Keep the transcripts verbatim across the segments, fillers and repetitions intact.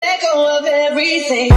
Let go of everything.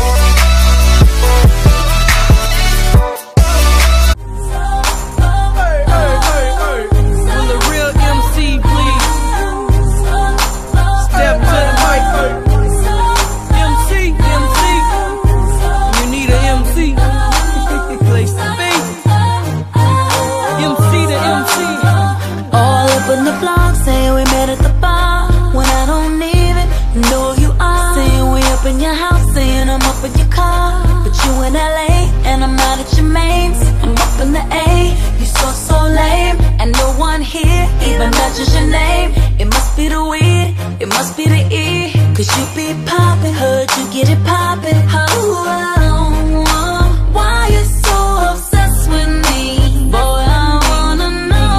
In the blog, saying we met at the bar when I don't even know who you are. Saying we up in your house, saying I'm up in your car, but you in L A and I'm out at your mains. I'm up in the A, you so so lame, and no one here even mentions your name. It must be the weed, it must be the E, cause you be poppin', heard you get it poppin'. Oh, oh, oh, why you so obsessed with me? Boy, I wanna know.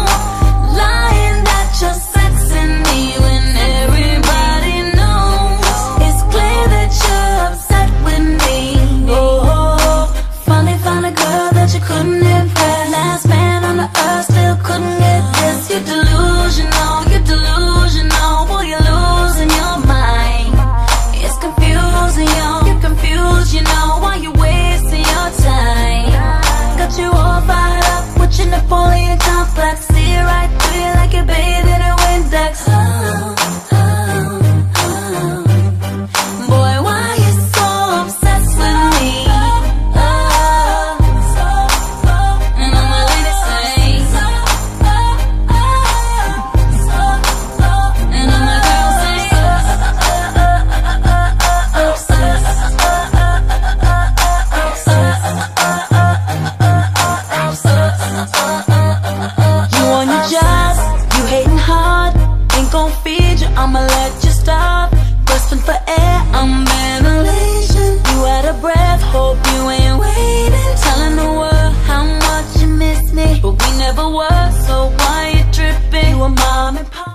You couldn't impress. Last man on the earth still couldn't get this. You're delusional, you're delusional. Boy, you're losing your mind. It's confusing, yo, you're confused, you know. Why you wasting your time? Got you all fired up with your Napoleon complex. See it right through you like you're bathed in a Windex. Oh, oh, oh. Boy, why you so obsessed with me? I'ma let you stop, grasping for air, I'm mad.